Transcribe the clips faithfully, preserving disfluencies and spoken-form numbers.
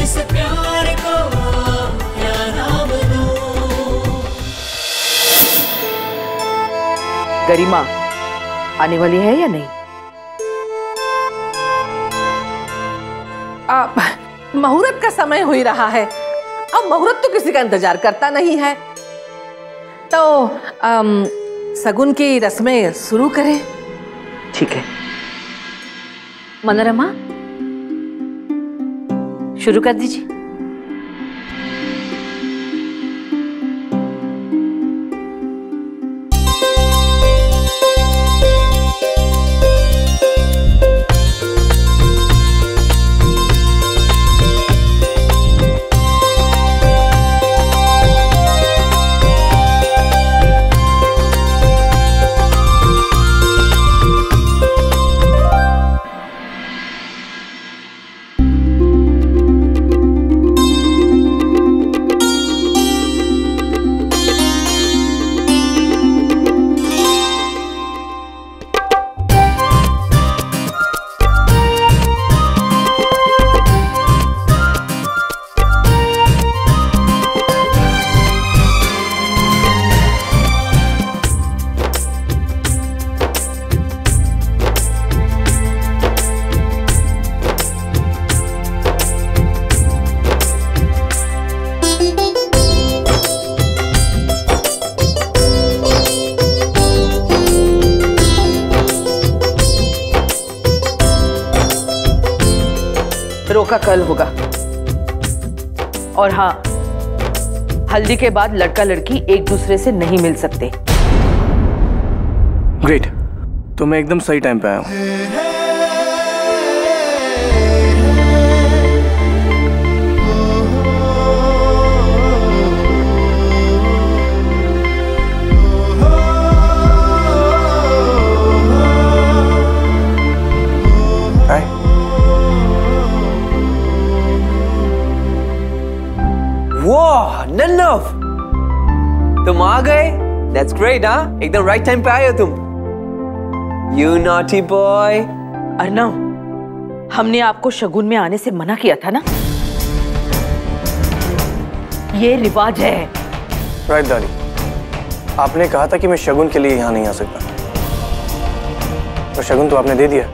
इस प्यार को क्या नाम दूं। गरिमा आने वाली है या नहीं? आ, मुहूर्त का समय हो ही रहा है। अब मुहूर्त तो किसी का इंतजार करता नहीं है, तो आम, सगुन की रस्में शुरू करें। ठीक है मनोरमा, शुरू कर दीजिए। रोका कल होगा। और हाँ, हल्दी के बाद लड़का लड़की एक दूसरे से नहीं मिल सकते। ग्रेट, तो मैं एकदम सही टाइम पे आया हूँ। वाह नन्नव, तुम आ गए। That's great, हाँ? एकदम राइट टाइम पे आए हो तुम। You naughty boy। अर्नव, हमने आपको शगुन में आने से मना किया था ना? ये रिवाज है। राइट दादी, आपने कहा था कि मैं शगुन के लिए यहाँ नहीं आ सकता, तो शगुन तो आपने दे दिया।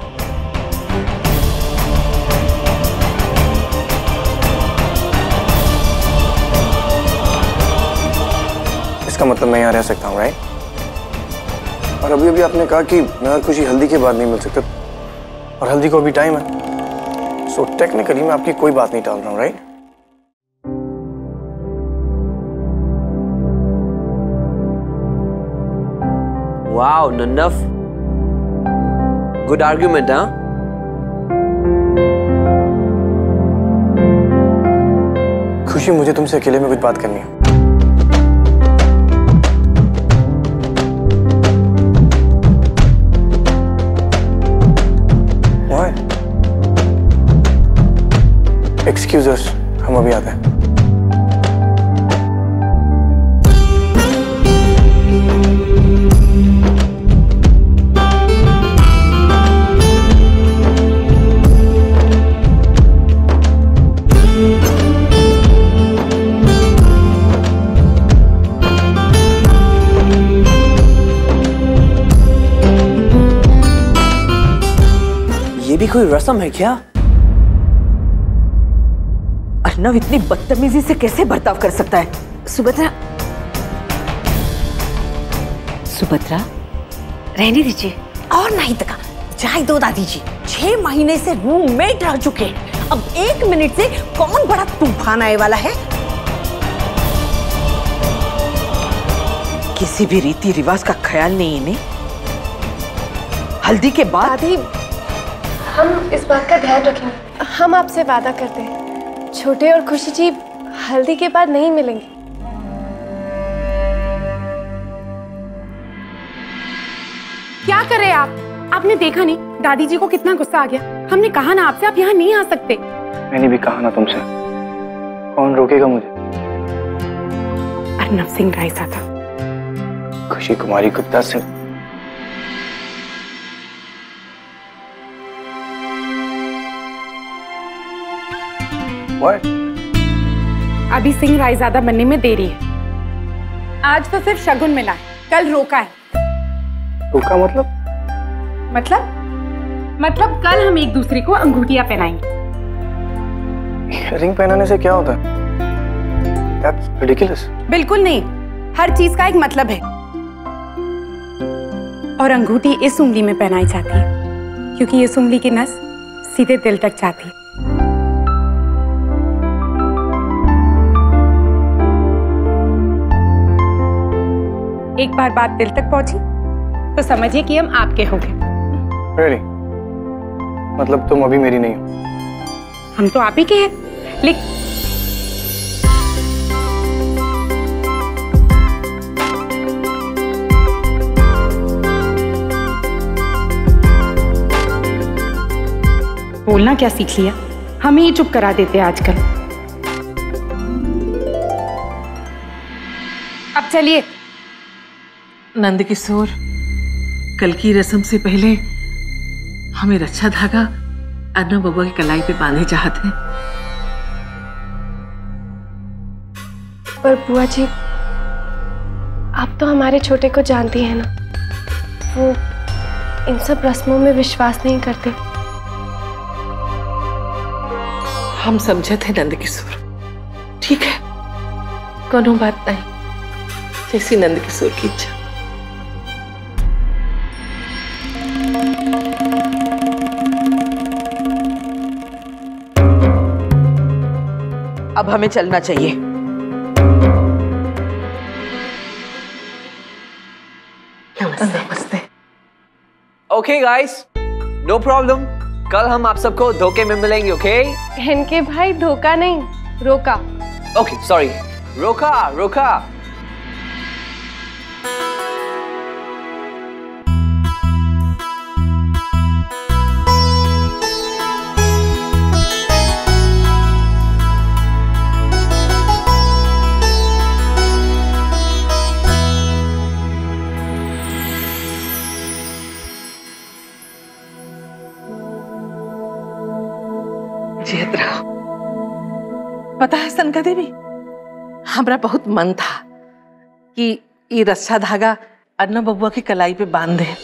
इसका मतलब मैं यहाँ रह सकता हूँ, राइट? और अभी अभी आपने कहा कि मैं और खुशी हल्दी के बाद नहीं मिल सकते, और हल्दी को अभी टाइम है। सो टेक्निकली मैं आपकी कोई बात नहीं टाल रहा हूँ, राइट? वाओ नन्नव, गुड आर्ग्यूमेंट, हाँ? खुशी, मुझे तुमसे अकेले में कुछ बात करनी है। एक्सक्यूज अस, हम अभी आते हैं। ये भी कोई रस्म है क्या? अर्नव इतनी बदतमीजी से कैसे बर्ताव कर सकता है? सुभद्रा, सुभद्रा रहने दीजिए। और नहीं तका जाए दो दादी जी, छह महीने से रूममेट रह चुके हैं, अब एक मिनट से कौन बड़ा तूफान आने वाला है? किसी भी रीति रिवाज का ख्याल नहीं इन्हें। हल्दी के बाद दादी, हम इस बात का ध्यान रखेंगे। हम आपसे वादा करते हैं, छोटे और खुशी जी हल्दी के बाद नहीं मिलेंगे। क्या कर रहे हैं आप? आपने देखा नहीं दादी जी को कितना गुस्सा आ गया। हमने कहा ना आपसे, आप यहाँ नहीं आ सकते। मैंने भी कहा ना तुमसे, कौन रोकेगा मुझे? अर्नव सिंह रायसा था। खुशी कुमारी गुप्ता सिंह। What? अभी सिंह रायजादा बनने में देरी है। आज तो सिर्फ शगुन मिला है, कल रोका है। रोका मतलब? मतलब मतलब कल हम एक दूसरे को अंगूठियां पहनाएंगे। रिंग पहनाने से क्या होता है? That's ridiculous. बिल्कुल नहीं, हर चीज का एक मतलब है। और अंगूठी इस उंगली में पहनाई जाती है क्योंकि इस उंगली की नस सीधे दिल तक जाती है। एक बार बात दिल तक पहुंची तो समझिए कि हम आपके हो गए। Really? मतलब तुम अभी मेरी नहीं हो? हम तो आप ही के हैं। लेकिन बोलना क्या सीख लिया, हमें ही चुप करा देते हैं आजकल। अब चलिए। नंद किशोर, कल की रस्म से पहले हमें रक्षा धागा अन्ना बबुआ की कलाई पे बांधे चाहते हैं। पर बुआ जी, आप तो हमारे छोटे को जानती हैं ना, वो इन सब रस्मों में विश्वास नहीं करते। हम समझे थे नंद किशोर, ठीक है, कोनो बात नहीं, जैसी नंद किशोर की इच्छा। अब हमें चलना चाहिए। नमस्ते। Okay guys, no problem. कल हम आप सबको धोखे में मिलेंगे, ओके? इनके भाई धोखा नहीं, रोका। ओके, सॉरी, रोका रोका। जीत रहो। पता है सनका देवी, हमरा बहुत मन था कि ये रक्षा धागा अन्ना बबुआ की कलाई पे बांध दे,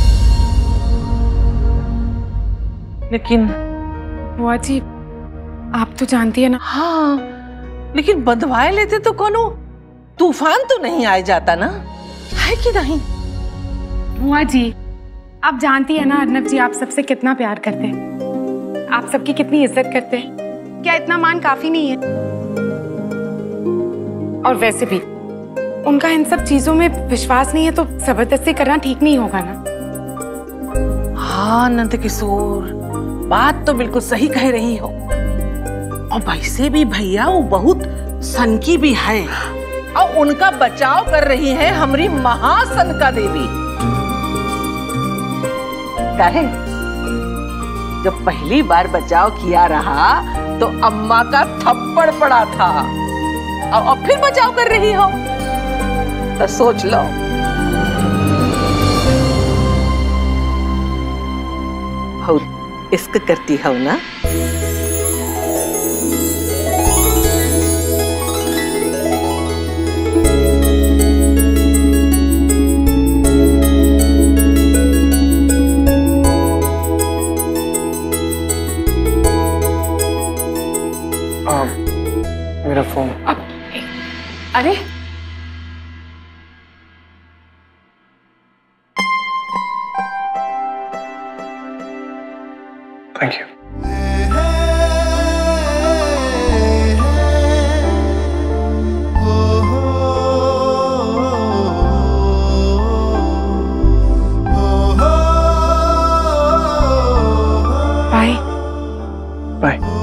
लेकिन बुआ जी, आप तो जानती है ना। हाँ, लेकिन बंधवाए लेते तो कोनो तूफान तो नहीं आ जाता ना, है कि नहीं? बुआ जी, आप जानती है ना अर्नब जी आप सबसे कितना प्यार करते हैं, आप सबकी कितनी इज्जत करते हैं। क्या इतना मान काफी नहीं है? और वैसे भी उनका इन सब चीजों में विश्वास नहीं है तो जबरदस्ती करना ठीक नहीं होगा ना। हाँ नंद किशोर, बात तो बिल्कुल सही कह रही हो। और वैसे भी भैया वो बहुत सनकी भी है, और उनका बचाव कर रही है हमारी महासनका देवी। कहे जब पहली बार बचाव किया रहा तो अम्मा का थप्पड़ पड़ा था, और अब फिर बचाव कर रही हो तो सोच लो। बहुत इश्क करती हो ना? मेरा फोन। अरे थैंक यू। Bye bye.